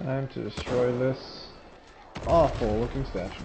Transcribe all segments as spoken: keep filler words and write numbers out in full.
Time to destroy this awful looking statue.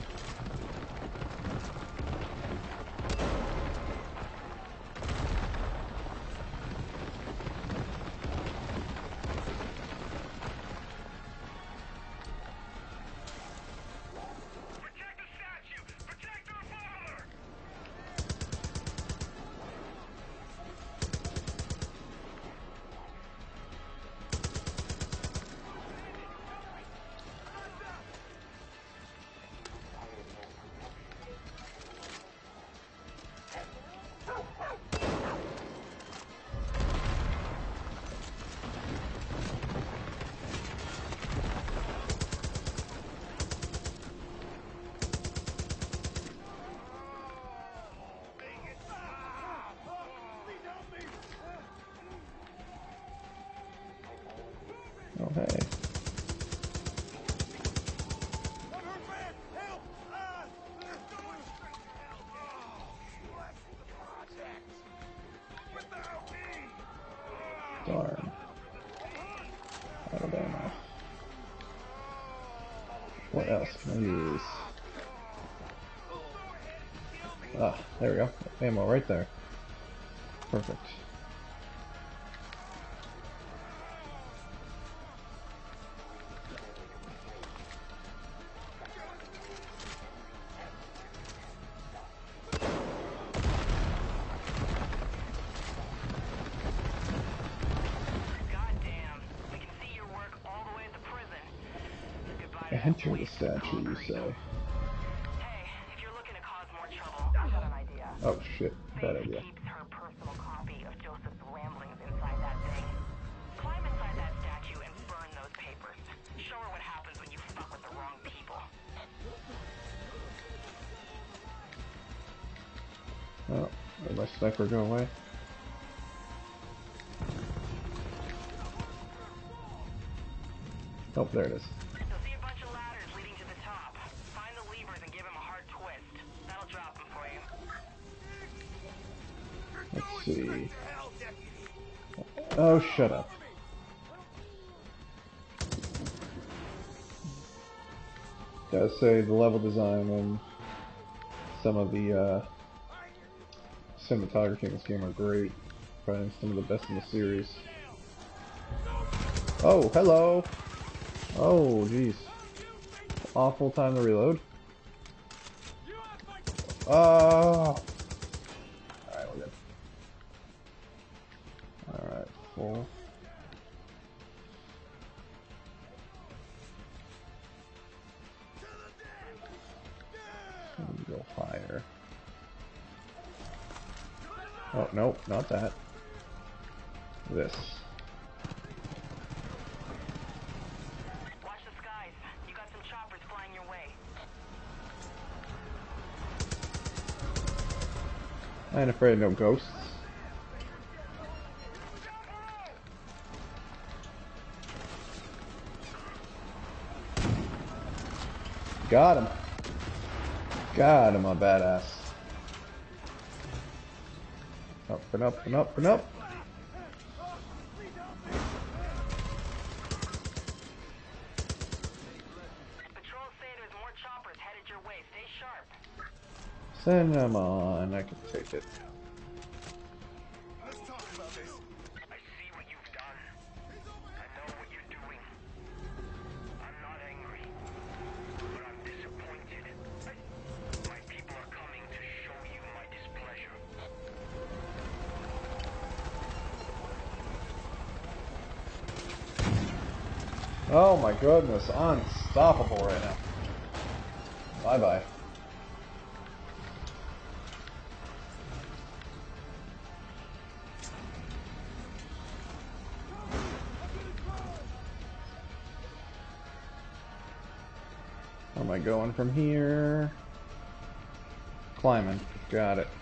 Oh, hey. Darn. Out of ammo. What else can I use? Ah, there we go. Ammo right there. Perfect. Enter the statue, you say? Hey, if you're looking to cause more trouble, I've got an idea. Oh shit, bad Faith idea. keeps her personal copy of Joseph's ramblings inside that thing. Climb inside that statue and burn those papers. Show her what happens when you fuck with the wrong people. Oh, did my sniper go away? Oh, there it is. You'll see a bunch of ladders leading to the top. Find the levers and give him a hard twist. That'll drop him for you. Let's see. Oh, shut up. Gotta say, the level design and some of the uh, cinematography in this game are great. Probably some of the best in the series. Oh, hello! Oh, jeez. Awful time to reload. Oh! Alright, we're good. Alright, full. Let me go higher. Oh, nope, not that. This. Watch the skies. You got some choppers flying your way. I ain't afraid of no ghosts. Got him. Got him, a badass. Up and up and up and up. Patrols say there's more choppers headed your way. Stay sharp. Send them on. I can take it. Let's talk about this. I see what you've done. I know what you're doing. I'm not angry, but I'm disappointed. My people are coming to show you my displeasure. Oh my goodness, unstoppable right now. Bye bye. Where am I going from here? Climbing. Got it.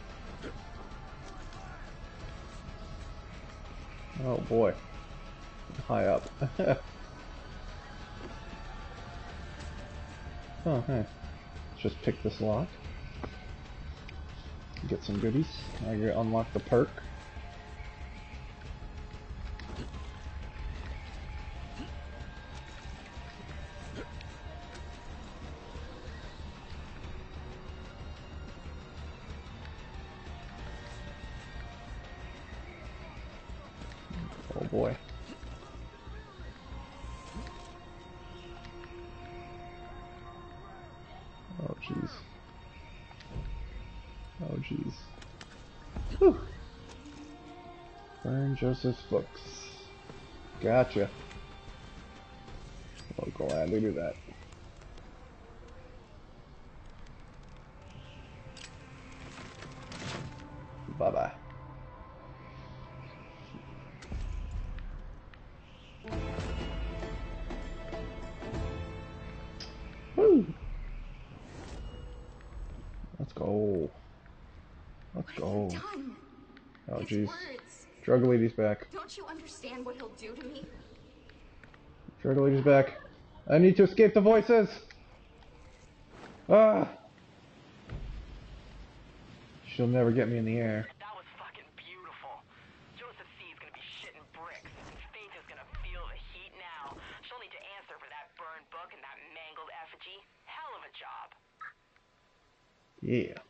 Oh boy. High up. Oh, hey. Let's just pick this lock. Get some goodies. Now you unlock the perk. boy. Oh jeez. Oh jeez. Whew. Burn Joseph's books. Gotcha. I'll gladly do that. Bye bye. Woo! Let's go. Let's go. Done. Oh His jeez. words. Drug lady's back. Don't you understand what he'll do to me? Drug lady's back. I need to escape the voices. Ah. She'll never get me in the air. That was fucking beautiful. Joseph C is gonna be shitting bricks, and Faith is gonna feel the heat now. She'll need to answer for that burned book and that mangled effigy. Hell of a job. Yeah.